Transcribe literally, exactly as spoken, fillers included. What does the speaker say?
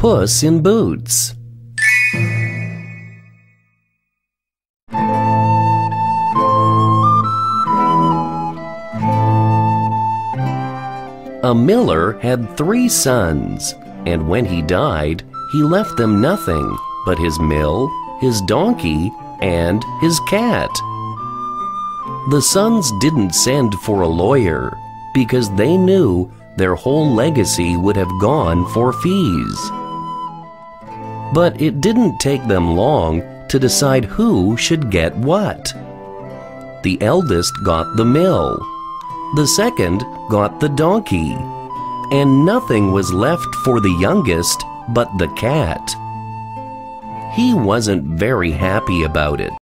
Puss in Boots. A miller had three sons, and when he died, he left them nothing but his mill, his donkey, and his cat. The sons didn't send for a lawyer because they knew their whole legacy would have gone for fees. But it didn't take them long to decide who should get what. The eldest got the mill, the second got the donkey, and nothing was left for the youngest but the cat. He wasn't very happy about it.